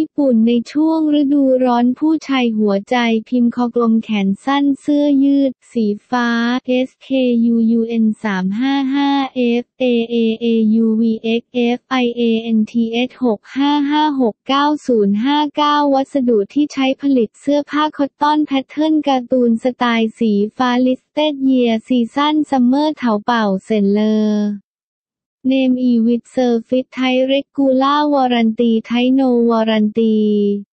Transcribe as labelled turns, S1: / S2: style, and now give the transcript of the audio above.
S1: ญี่ปุ่นในช่วงฤดูร้อนผู้ชายหัวใจพิมพ์คอกลมแขนสั้นเสื้อยืดสีฟ้า SKUUN 355 FAAAUVXF IANTS 655690059วัสดุที่ใช้ผลิตเสื้อผ้าคอตตอนแพทเทิร์นการ์ตูนสไตล์สีฟ้า Listed Year Season Summer เถาเป่าเซ็นเลอร์Name with Service Type Regular Warranty Type No Warranty